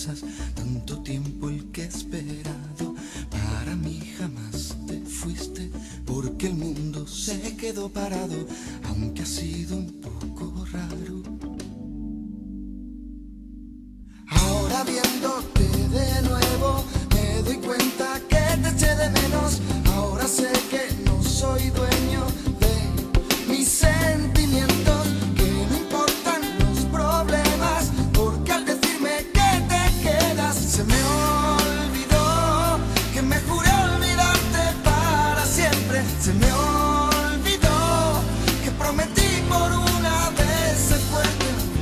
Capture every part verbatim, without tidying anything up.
promesas, tanto tiempo el que he esperado. Para mí jamás te fuiste, porque el mundo se quedó parado, aunque ha sido un poco raro. Ahora viéndote de nuevo, me doy cuenta que te eché de menos. Ahora sé que no soy dueño de mis sentimientos, que no importan los problemas, porque al decirme que te quedas, se me olvidó que me juré olvidarte para siempre. Se me olvidó que prometí por una vez ser fuerte.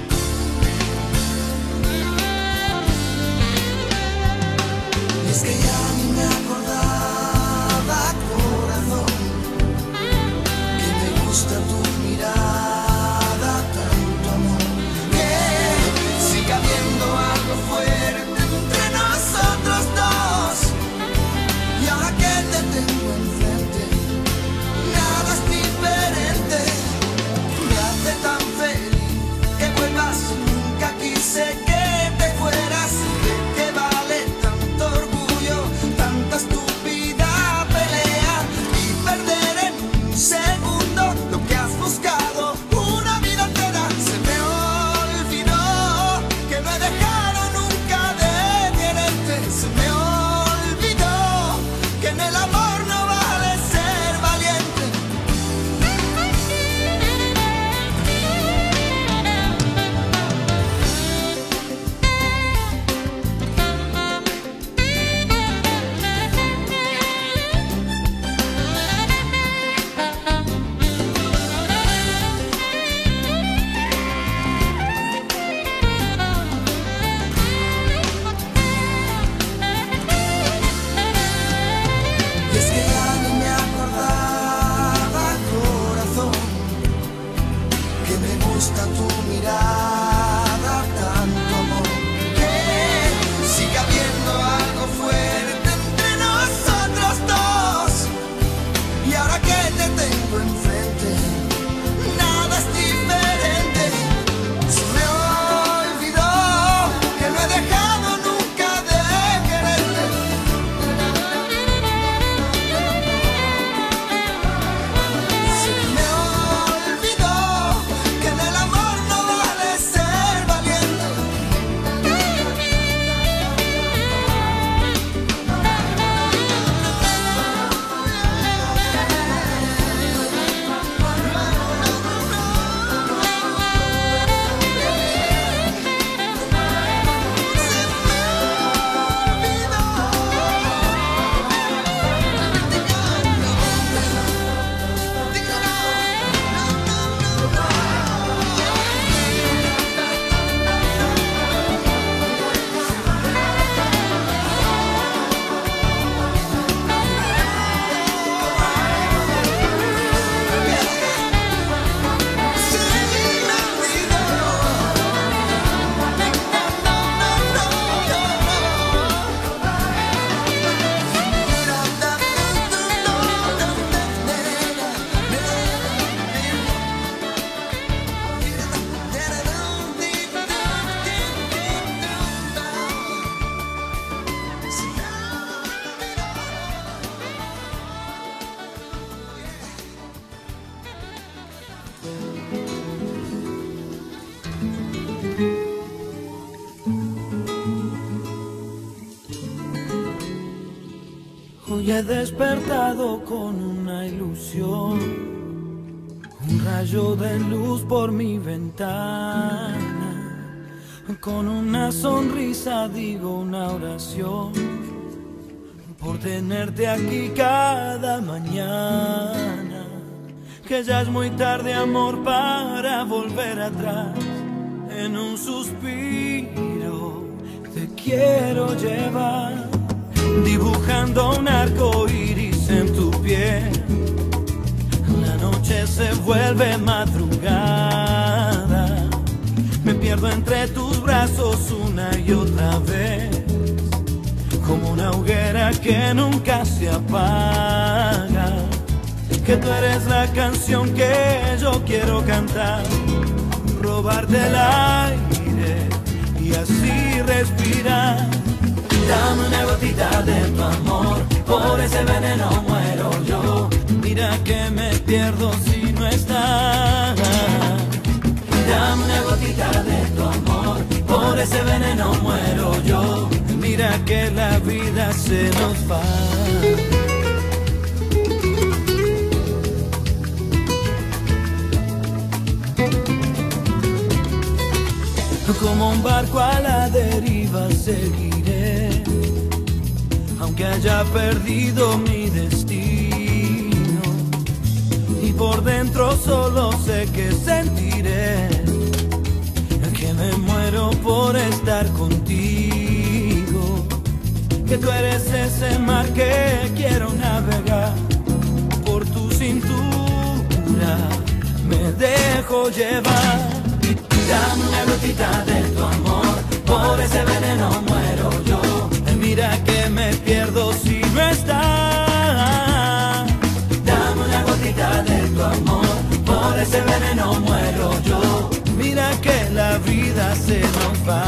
Y es que ya ni me acordaba, corazón, que me gusta tu mirada, tanto amor, que siga habiendo algo fuerte entre nosotros dos. Y ahora que te tengo enfrente, nada es diferente. Me hace tan feliz que vuelvas, nunca quise que te fueras. ¿De qué vale tanto orgullo, tanta estúpida pelea y perder en un segundo lo que has buscado una vida entera? Se me olvidó que no he dejado nunca de quererte. Se me olvidó que en el amor no vale ser valiente. Y es que ya ni me acordaba, corazón, que me gusta tu mirada, tanto amor, que siga habiendo algo fuerte entre nosotros dos. Y ahora que te tengo enfrente, nada es diferente. Se me olvidó que no he dejado nunca de quererte. Se me olvidó que en el amor no vale ser valiente. Hoy he despertado con una ilusión, un rayo de luz por mi ventana. Con una sonrisa digo una oración por tenerte aquí cada mañana. Que ya es muy tarde, amor, para volver atrás. En un suspiro te quiero llevar, dibujando un arco iris en tu piel. La noche se vuelve madrugada, me pierdo entre tus brazos una y otra vez, como una hoguera que nunca se apaga. Que tú eres la canción que yo quiero cantar, robarte el aire y así respirar. Dame una gotita de tu amor, por ese veneno muero yo. Mira que me pierdo si no estás. Dame una gotita de tu amor, por ese veneno muero yo. Mira que la vida se nos va. Como un barco a la deriva seguiré, aunque haya perdido mi destino. Y por dentro solo sé que sentiré que me muero por estar contigo. Que tú eres ese mar que quiero navegar. Por tu cintura me dejo llevar. Dame una gotita de tu amor, por ese veneno muero yo. Mira que me pierdo si no estás. Dame una gotita de tu amor, por ese veneno muero yo. Mira que la vida se nos va.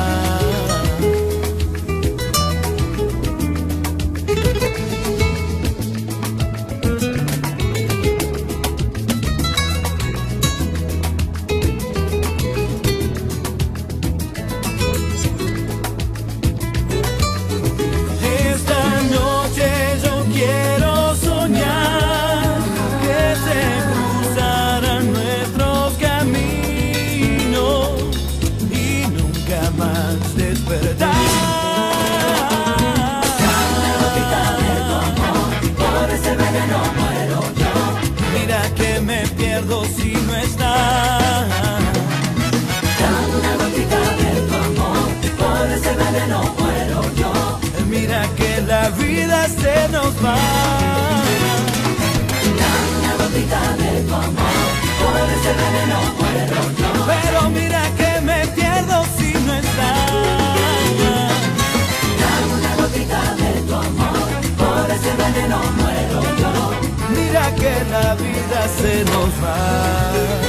Si no estás, dame una gotita de tu amor, por ese veneno muero yo. Mira que la vida se nos va. Dame una gotita de tu amor, por ese veneno muero yo. Pero mira que me pierdo si no estás. Dame una gotita de tu amor, por ese veneno muero yo. Mira que la vida se nos va.